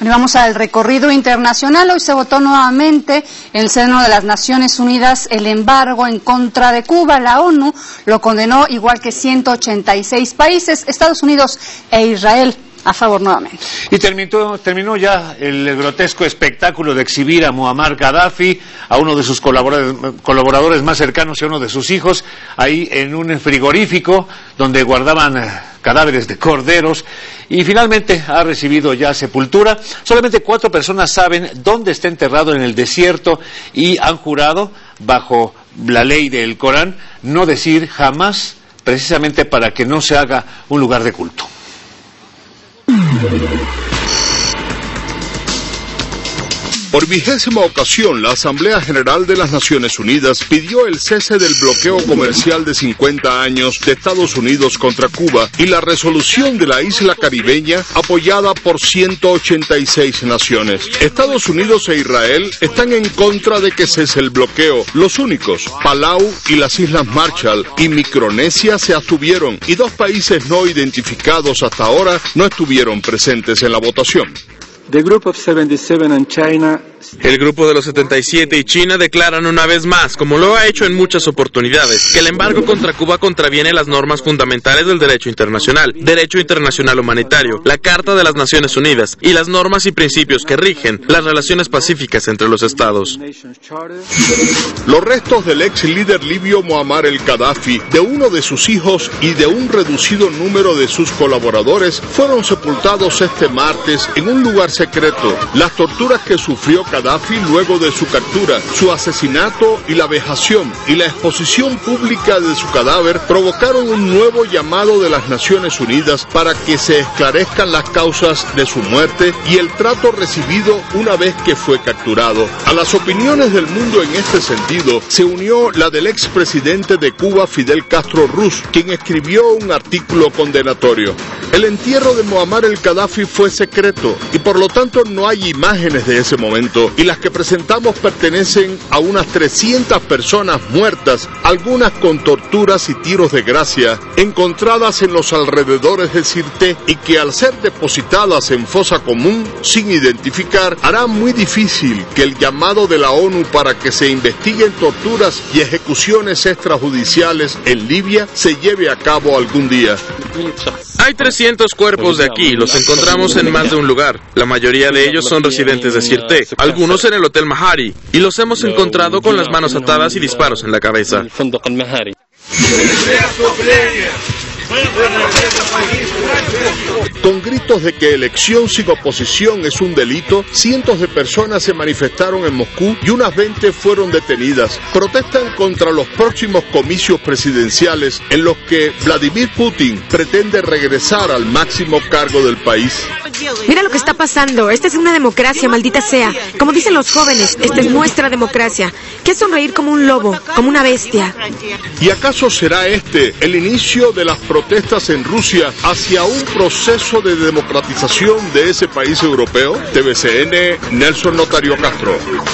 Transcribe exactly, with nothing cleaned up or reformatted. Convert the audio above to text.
Bueno, vamos al recorrido internacional. Hoy se votó nuevamente en el seno de las Naciones Unidas el embargo en contra de Cuba. La ONU lo condenó, igual que ciento ochenta y seis países, Estados Unidos e Israel a favor nuevamente. Y terminó, terminó ya el grotesco espectáculo de exhibir a Muammar Gaddafi, a uno de sus colaboradores, colaboradores más cercanos y a uno de sus hijos, ahí en un frigorífico donde guardaban cadáveres de corderos, y finalmente ha recibido ya sepultura. Solamente cuatro personas saben dónde está enterrado en el desierto y han jurado, bajo la ley del Corán, no decir jamás, precisamente para que no se haga un lugar de culto. Por vigésima ocasión, la Asamblea General de las Naciones Unidas pidió el cese del bloqueo comercial de cincuenta años de Estados Unidos contra Cuba y la resolución de la isla caribeña apoyada por ciento ochenta y seis naciones. Estados Unidos e Israel están en contra de que cese el bloqueo. Los únicos, Palau y las Islas Marshall y Micronesia, se abstuvieron y dos países no identificados hasta ahora no estuvieron presentes en la votación. The group of seventy-seven and China. El grupo de los setenta y siete y China declaran una vez más, como lo ha hecho en muchas oportunidades, que el embargo contra Cuba contraviene las normas fundamentales del derecho internacional, derecho internacional humanitario, la Carta de las Naciones Unidas y las normas y principios que rigen las relaciones pacíficas entre los estados. Los restos del ex líder libio Muammar el Gaddafi, de uno de sus hijos y de un reducido número de sus colaboradores fueron sepultados este martes en un lugar secreto. Las torturas que sufrió Gaddafi luego de su captura, su asesinato y la vejación y la exposición pública de su cadáver provocaron un nuevo llamado de las Naciones Unidas para que se esclarezcan las causas de su muerte y el trato recibido una vez que fue capturado. A las opiniones del mundo en este sentido se unió la del expresidente de Cuba, Fidel Castro Ruz, quien escribió un artículo condenatorio. El entierro de Muammar el Gaddafi fue secreto y por lo tanto no hay imágenes de ese momento, y las que presentamos pertenecen a unas trescientas personas muertas, algunas con torturas y tiros de gracia, encontradas en los alrededores de Sirte y que al ser depositadas en fosa común sin identificar, hará muy difícil que el llamado de la ONU para que se investiguen torturas y ejecuciones extrajudiciales en Libia se lleve a cabo algún día. Hay trescientos cuerpos de aquí, los encontramos en más de un lugar. La mayoría de ellos son residentes de Sirte, algunos en el Hotel Mahari, y los hemos encontrado con las manos atadas y disparos en la cabeza. Con gritos de que elección sin oposición es un delito, cientos de personas se manifestaron en Moscú y unas veinte fueron detenidas. Protestan contra los próximos comicios presidenciales en los que Vladimir Putin pretende regresar al máximo cargo del país. Mira lo que está pasando. Esta es una democracia, maldita sea. Como dicen los jóvenes, esta es nuestra democracia. ¿Qué es sonreír como un lobo, como una bestia? ¿Y acaso será este el inicio de las protestas en Rusia hacia un proceso de democratización de ese país europeo? T V C N, Nelson Notario Castro.